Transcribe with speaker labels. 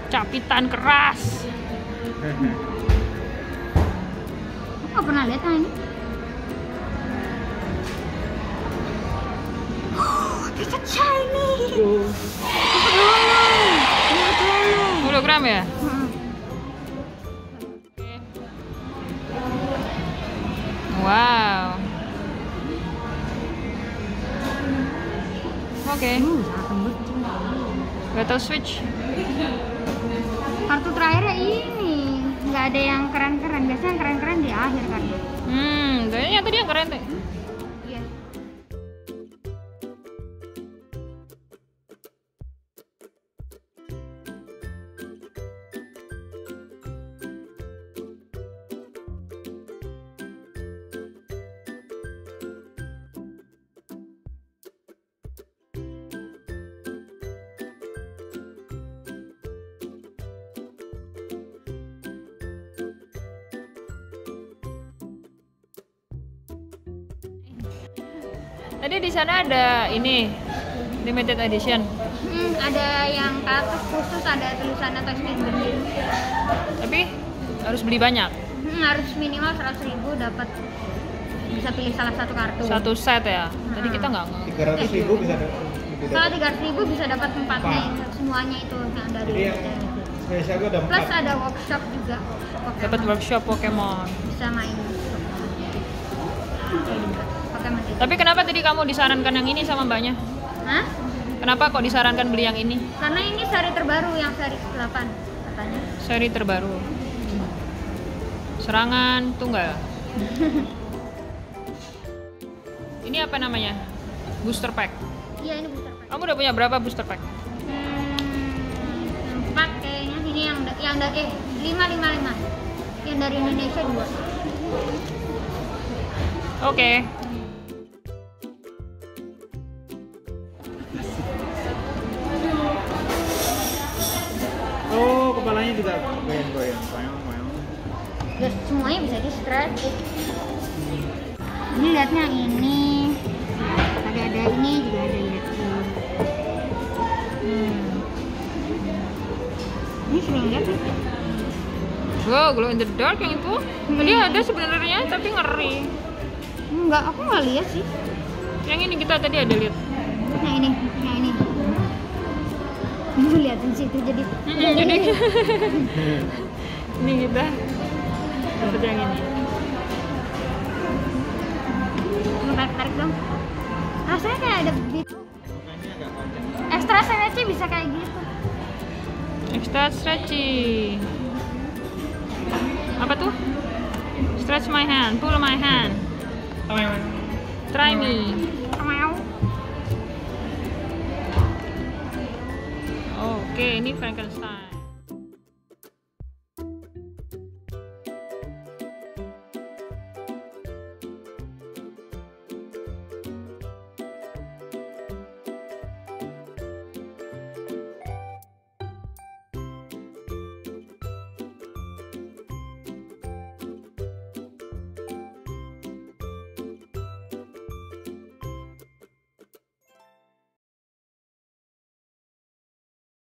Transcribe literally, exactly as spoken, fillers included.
Speaker 1: capitan keras.
Speaker 2: Nggak pernah lihat yang ini. Oh, it's a shiny.
Speaker 1: sepuluh gram ya?
Speaker 2: Hmm.
Speaker 1: Wow. Oke. Okay.
Speaker 2: Hmm, sangat lembut.
Speaker 1: Battle Switch.
Speaker 2: Kartu terakhirnya ini nggak ada yang keren-keren. Biasanya yang keren-keren di akhir kan.
Speaker 1: Hmm, kayaknya tadi yang keren deh.
Speaker 2: Iya.
Speaker 1: Tadi di sana ada ini limited edition.
Speaker 2: Hmm, ada yang kartu khusus, ada tulisannya Toy Spin berdiri.
Speaker 1: Tapi harus beli banyak.
Speaker 2: Hmm, harus minimal seratus ribu dapat, bisa pilih salah satu kartu.
Speaker 1: Satu set ya. Tadi kita nggak nge-
Speaker 3: tiga ratus ribu bisa dapat.
Speaker 2: Kalau tiga ratus ribu bisa dapat empatnya, semuanya itu yang dari
Speaker 3: Jadi yang spesial gue ada
Speaker 2: plus
Speaker 3: empat.
Speaker 2: ada workshop juga. Pokemon.
Speaker 1: dapat workshop Pokemon.
Speaker 2: Bisa main Pokemon itu.
Speaker 1: Tapi kenapa tadi kamu disarankan yang ini sama mbaknya?
Speaker 2: Hah?
Speaker 1: Kenapa kok disarankan beli yang ini?
Speaker 2: Karena ini seri terbaru, yang seri delapan katanya.
Speaker 1: Seri terbaru. Serangan tunggal. Ini apa namanya? Booster pack.
Speaker 2: Iya, ini booster pack.
Speaker 1: Kamu udah punya berapa booster pack?
Speaker 2: Hmm, empat kayaknya. Ini yang da- yang dari eh lima lima lima. Yang dari Indonesia dua.
Speaker 1: Oke.
Speaker 3: Oh, kepalanya juga goyang-goyang. Goyang-goyang.
Speaker 2: Ya, semuanya bisa di stretch. Ini lihatnya ini. Tadi ada ini juga ada lihat tuh.
Speaker 1: Hmm.
Speaker 2: Ini sering lihat nih.
Speaker 1: Wow, glow in the dark yang itu. Tadi
Speaker 2: Hmm.
Speaker 1: ada sebenarnya tapi ngeri.
Speaker 2: Enggak, aku nggak lihat sih.
Speaker 1: Yang ini kita tadi ada lihat.
Speaker 2: Yang ini, yang ini. Lu liatin situ jadi.
Speaker 1: Mm-mm, jadi ini kita dapat yang ini.
Speaker 2: Lu tarik-tarik dong. Rasanya kayak ada gitu.
Speaker 3: Makanya agak panjang.
Speaker 2: Extra stretchy bisa kayak gitu.
Speaker 1: Extra stretchy. Apa tuh? Stretch my hand, pull my hand. Try me.
Speaker 2: Mau.
Speaker 1: Oke, ini Frankenstein.